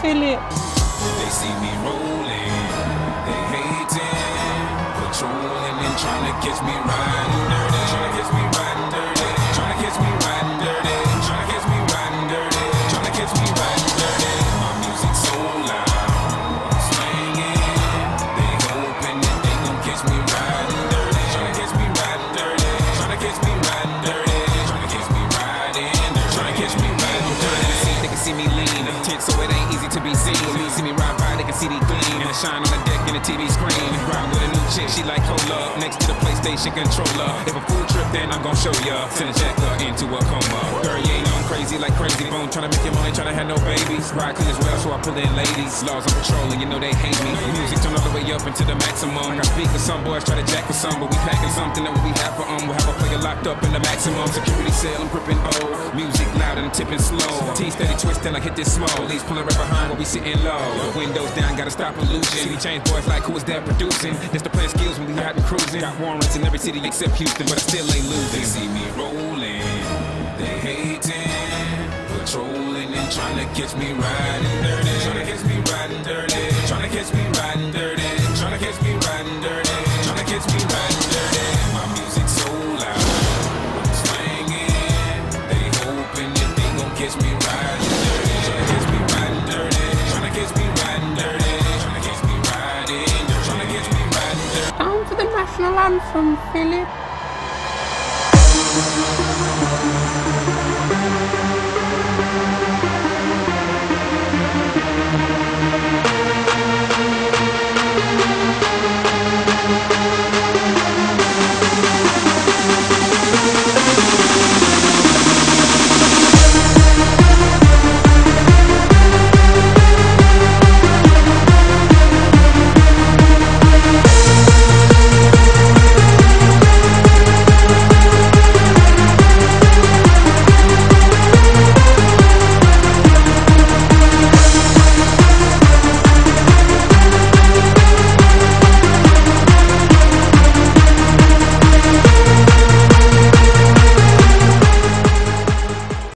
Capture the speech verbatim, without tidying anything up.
Philip. They see me rolling, they hating, patrolling and trying to catch me riding dirty, trying to catch me riding dirty, trying to catch me riding dirty, trying to catch me riding dirty, trying to catch me riding dirty. My music so loud, I'm swinging, they hoping that they gon' catch me riding dirty, trying to catch me riding dirty, trying to catch me riding dirty, trying to catch me riding dirty, trying to catch me riding dirty. They can see me lean, tense so it ain't easy to be seen. When you see me ride by, they can see the gleam and the shine on the deck in the T V screen. Riding with a new chick, she like cola, next to the PlayStation controller. If a food trip, then I'm gon' show ya. Send a jacker into a coma. Girl, you ain't on crazy like crazy bone, tryna make your money, tryna have no babies. Ride clean as well, so I pull in ladies. Laws on patrol, and you know they hate me. Music turn all the way up into the maximum. I got speakers, some boys try to jack for some, but we packing something that we have for um. We'll have a player locked up in the maximum security cell. I'm gripping old music loud and tipping slow. T steady twisting, I hit this small. Police pulling right behind while we sitting low. Windows down, gotta stop pollution. City change boys like who is that producing? That's the plan skills when we out and cruising. Got warrants in every city except Houston, but I still ain't losing. They see me rolling, they hating, patrolling and trying to catch me riding dirty, trying to catch me riding dirty, trying to catch me riding dirty, trying to catch me riding dirty, trying to catch me riding dirty. My music so loud, I'm swinging, they hoping that they gon' catch me riding dirty, trying to catch me riding dirty, trying to catch me riding dirty, trying to catch me riding dirty, trying to catch me riding dirty. Down for the national anthem, Philip.